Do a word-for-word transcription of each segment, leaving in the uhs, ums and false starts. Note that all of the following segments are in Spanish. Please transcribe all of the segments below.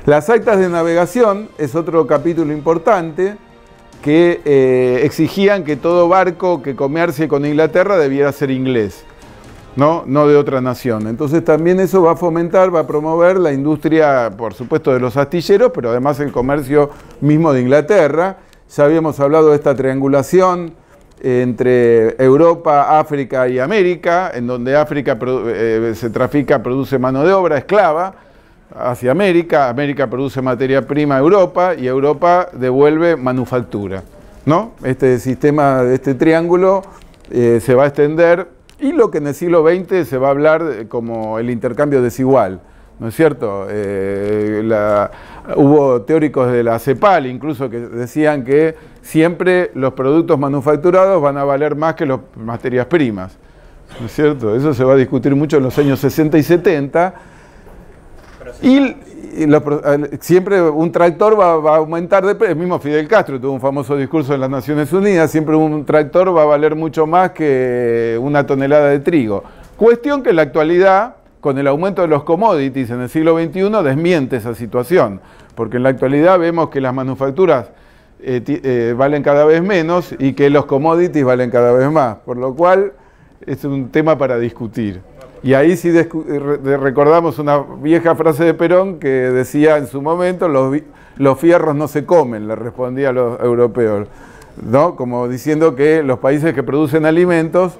Las actas de navegación es otro capítulo importante que eh, exigían que todo barco que comercie con Inglaterra debiera ser inglés, ¿no? No de otra nación. Entonces también eso va a fomentar, va a promover la industria, por supuesto, de los astilleros, pero además el comercio mismo de Inglaterra. Ya habíamos hablado de esta triangulación entre Europa, África y América, en donde África eh, se trafica, produce mano de obra esclava hacia América, América produce materia prima a Europa y Europa devuelve manufactura, ¿no? Este sistema, este triángulo eh, se va a extender y lo que en el siglo veinte se va a hablar como el intercambio desigual, ¿no es cierto? Eh, la, hubo teóricos de la CEPAL incluso que decían que siempre los productos manufacturados van a valer más que las materias primas, ¿no es cierto? Eso se va a discutir mucho en los años sesenta y setenta. Y, y lo, siempre un tractor va, va a aumentar de precio. El mismo Fidel Castro tuvo un famoso discurso en las Naciones Unidas, siempre un tractor va a valer mucho más que una tonelada de trigo. Cuestión que en la actualidad, con el aumento de los commodities en el siglo veintiuno, desmiente esa situación, porque en la actualidad vemos que las manufacturas eh, eh, valen cada vez menos y que los commodities valen cada vez más, por lo cual es un tema para discutir. Y ahí sí recordamos una vieja frase de Perón que decía en su momento, los, los fierros no se comen, le respondía a los europeos, ¿no? Como diciendo que los países que producen alimentos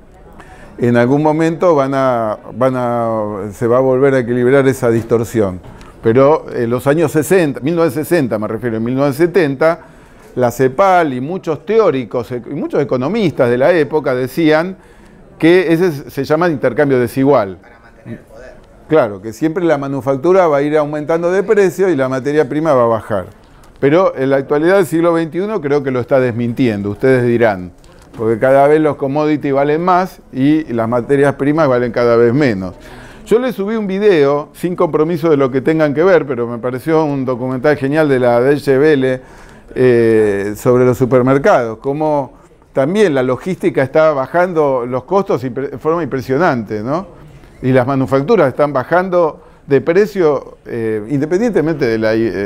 en algún momento van a, van a, se va a volver a equilibrar esa distorsión. Pero en los años sesenta, mil novecientos sesenta me refiero, en mil novecientos setenta, la CEPAL y muchos teóricos y muchos economistas de la época decían que ese se llama intercambio desigual. Para mantener el poder. Claro, que siempre la manufactura va a ir aumentando de precio y la materia prima va a bajar. Pero en la actualidad del siglo veintiuno creo que lo está desmintiendo, ustedes dirán, porque cada vez los commodities valen más y las materias primas valen cada vez menos. Yo les subí un video, sin compromiso de lo que tengan que ver, pero me pareció un documental genial de la Deutsche Welle eh, sobre los supermercados, cómo también la logística está bajando los costos de forma impresionante, ¿no? Y las manufacturas están bajando de precio eh, independientemente del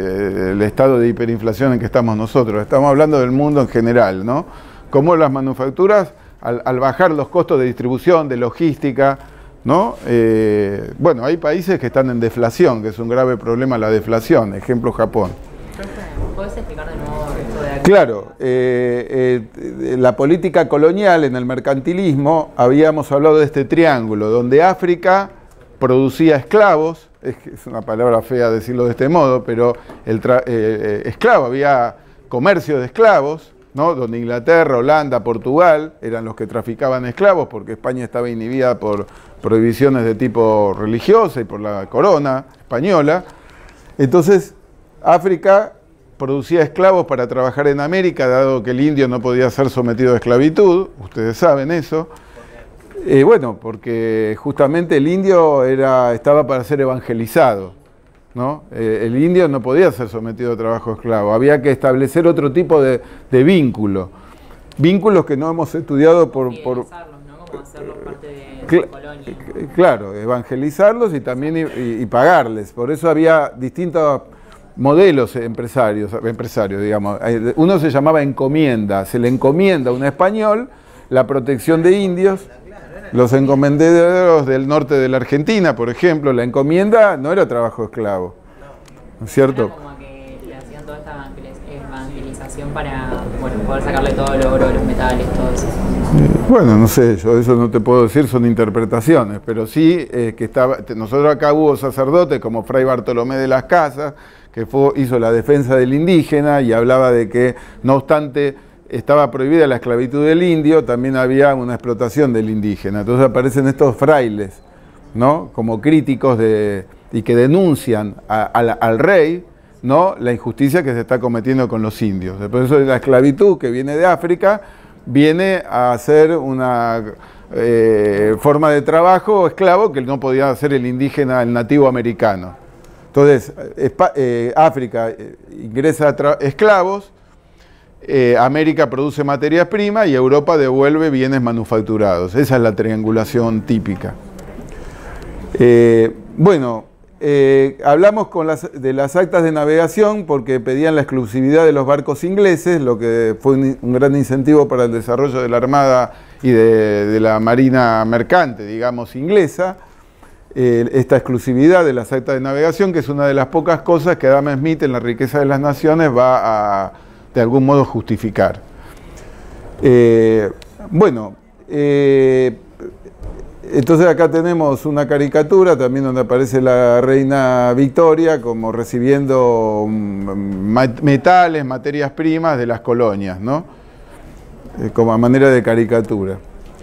eh, estado de hiperinflación en que estamos nosotros. Estamos hablando del mundo en general, ¿no? Cómo las manufacturas, al, al bajar los costos de distribución, de logística, ¿no? Eh, bueno, hay países que están en deflación, que es un grave problema la deflación, ejemplo Japón. ¿Puedes explicar de nuevo esto de aquí? Claro, eh, eh, la política colonial en el mercantilismo, habíamos hablado de este triángulo, donde África producía esclavos, es, es una palabra fea decirlo de este modo, pero el tra eh, esclavo, había comercio de esclavos, ¿no? Donde Inglaterra, Holanda, Portugal eran los que traficaban esclavos, porque España estaba inhibida por prohibiciones de tipo religioso y por la corona española. Entonces, África producía esclavos para trabajar en América, dado que el indio no podía ser sometido a esclavitud, ustedes saben eso. Eh, bueno, porque justamente el indio era, estaba para ser evangelizado, ¿no? Eh, el indio no podía ser sometido a trabajo esclavo, había que establecer otro tipo de, de vínculo. Vínculos que no hemos estudiado por... por ¿no? Como hacerlos parte de la colonia. Claro, evangelizarlos y también y, y pagarles. Por eso había distintos modelos empresarios, empresarios, digamos. Uno se llamaba encomienda, se le encomienda a un español la protección de indios. Los encomenderos del norte de la Argentina, por ejemplo, la encomienda no era trabajo esclavo, ¿no es cierto? Era como que le hacían toda esta evangelización para, bueno, poder sacarle todo el oro, los metales, todo eso. Bueno, no sé, yo eso no te puedo decir, son interpretaciones, pero sí eh, que estaba, nosotros acá hubo sacerdotes como Fray Bartolomé de las Casas, que fue, hizo la defensa del indígena y hablaba de que, no obstante, estaba prohibida la esclavitud del indio, también había una explotación del indígena. Entonces aparecen estos frailes, ¿no? Como críticos de, y que denuncian a, a la, al rey, ¿no? La injusticia que se está cometiendo con los indios. Por eso la esclavitud que viene de África viene a ser una eh, forma de trabajo esclavo que no podía hacer el indígena, el nativo americano. Entonces, eh, África ingresa a esclavos, eh, América produce materias primas y Europa devuelve bienes manufacturados. Esa es la triangulación típica. Eh, bueno, eh, hablamos con las, de las actas de navegación porque pedían la exclusividad de los barcos ingleses, lo que fue un, un gran incentivo para el desarrollo de la Armada y de, de la Marina mercante, digamos, inglesa. Eh, esta exclusividad de las actas de navegación, que es una de las pocas cosas que Adam Smith en La riqueza de las naciones va a, de algún modo, justificar. Eh, bueno, eh, entonces acá tenemos una caricatura también donde aparece la reina Victoria como recibiendo metales, materias primas de las colonias, ¿no? Eh, como a manera de caricatura.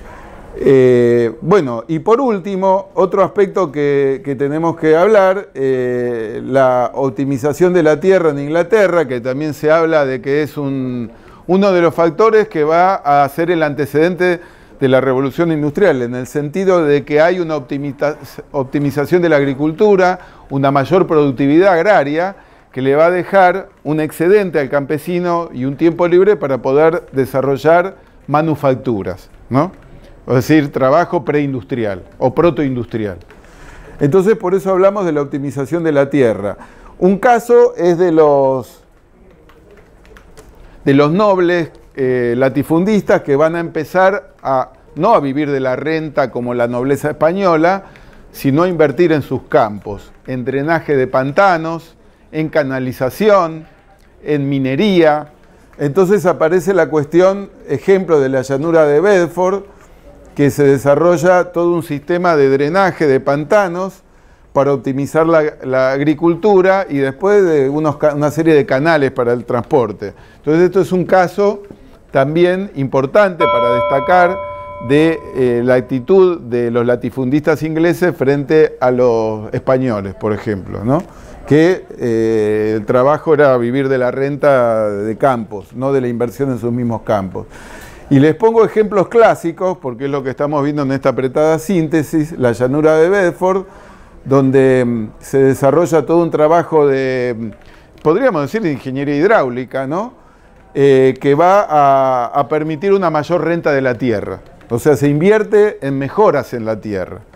Eh, bueno, y por último, otro aspecto que, que tenemos que hablar, eh, la optimización de la tierra en Inglaterra, que también se habla de que es un, uno de los factores que va a ser el antecedente de la revolución industrial, en el sentido de que hay una optimiza, optimización de la agricultura, una mayor productividad agraria, que le va a dejar un excedente al campesino y un tiempo libre para poder desarrollar manufacturas, ¿no? Es decir, trabajo preindustrial o protoindustrial. Entonces, por eso hablamos de la optimización de la tierra. Un caso es de los, de los nobles eh, latifundistas que van a empezar a, no a vivir de la renta como la nobleza española, sino a invertir en sus campos, en drenaje de pantanos, en canalización, en minería. Entonces aparece la cuestión, ejemplo de la llanura de Bedford, que se desarrolla todo un sistema de drenaje de pantanos para optimizar la, la agricultura y después de unos, una serie de canales para el transporte. Entonces esto es un caso también importante para destacar de eh, la actitud de los latifundistas ingleses frente a los españoles, por ejemplo, ¿no? Que eh, el trabajo era vivir de la renta de campos, no de la inversión en sus mismos campos. Y les pongo ejemplos clásicos, porque es lo que estamos viendo en esta apretada síntesis, la llanura de Bedford, donde se desarrolla todo un trabajo de, podríamos decir, de ingeniería hidráulica, ¿no? Eh, que va a, a permitir una mayor renta de la tierra. O sea, se invierte en mejoras en la tierra.